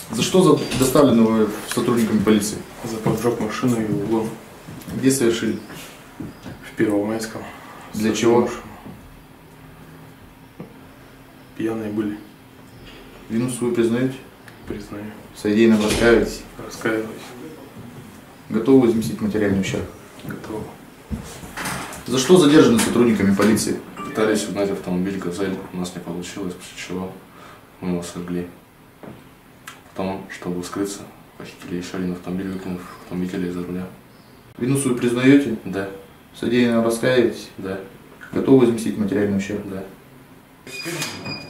За что доставлены вы сотрудниками полиции? За поджог машины и углом. Где совершили? В Первомайском. Для чего? Пьяные были. Вину свою признаете? Признаю. Содеянным раскаиваетесь? Раскаиваюсь. Готовы возместить материальный ущерб? Готово. За что задержаны сотрудниками полиции? Пытались угнать автомобиль «Газель», у нас не получилось, после чего мы его сожгли. Потом, чтобы скрыться, похитили еще один автомобиль, выкинув автомобиля из-за руля. Вину свою признаете? Да. Содеянным раскаиваетесь? Да. Готовы возместить материальный ущерб? Да.